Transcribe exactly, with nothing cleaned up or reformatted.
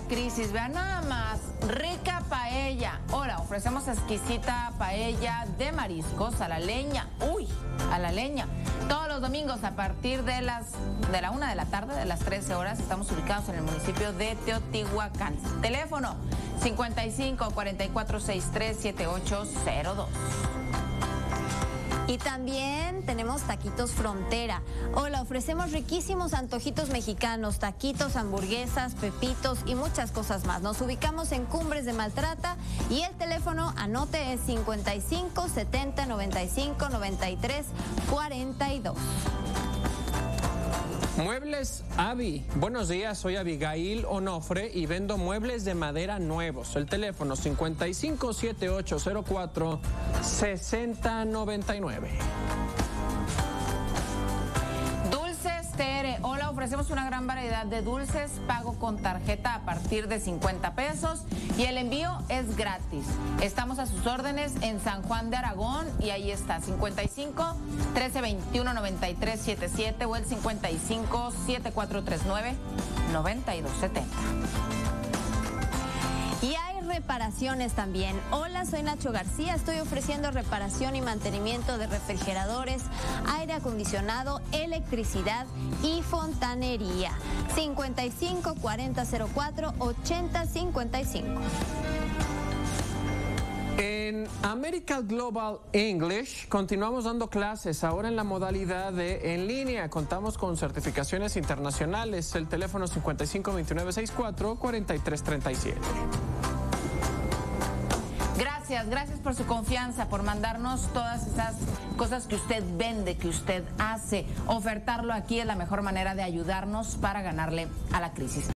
crisis. Vean nada más, rica paella. Hola, ofrecemos exquisita paella de mariscos a la leña. Uy, a la leña. Todos los domingos a partir de las de la una de la tarde, de las trece horas, estamos ubicados en el municipio de Teotihuacán. Teléfono cincuenta y cinco, cuarenta y cuatro, sesenta y tres, setenta y ocho cero dos. Y también tenemos Taquitos Frontera. Hola, ofrecemos riquísimos antojitos mexicanos, taquitos, hamburguesas, pepitos y muchas cosas más. Nos ubicamos en Cumbres de Maltrata y el teléfono, anote, es cincuenta y cinco, setenta, noventa y cinco, noventa y tres, cuarenta y dos. Muebles Avi. Buenos días, soy Abigail Onofre y vendo muebles de madera nuevos. El teléfono cincuenta y cinco, setenta y ocho cero cuatro, sesenta noventa y nueve. Dulces Tere. Hola, ofrecemos una gran variedad de dulces, pago con tarjeta a partir de cincuenta pesos y el envío es gratis. Estamos a sus órdenes en San Juan de Aragón y ahí está, cincuenta y cinco, trece, veintiuno, noventa y tres, setenta y siete o el cincuenta y cinco, setenta y cuatro treinta y nueve, noventa y dos setenta. Y hay reparaciones también. Hola, soy Nacho García, estoy ofreciendo reparación y mantenimiento de refrigeradores, aire acondicionado, electricidad y fontanería. cincuenta y cinco, cuarenta, cero cuatro, ochenta, cincuenta y cinco. En American Global English continuamos dando clases ahora en la modalidad de en línea. Contamos con certificaciones internacionales. El teléfono cincuenta y cinco, veintinueve, sesenta y cuatro, cuarenta y tres treinta y siete. Gracias, gracias por su confianza, por mandarnos todas esas cosas que usted vende, que usted hace. Ofertarlo aquí es la mejor manera de ayudarnos para ganarle a la crisis.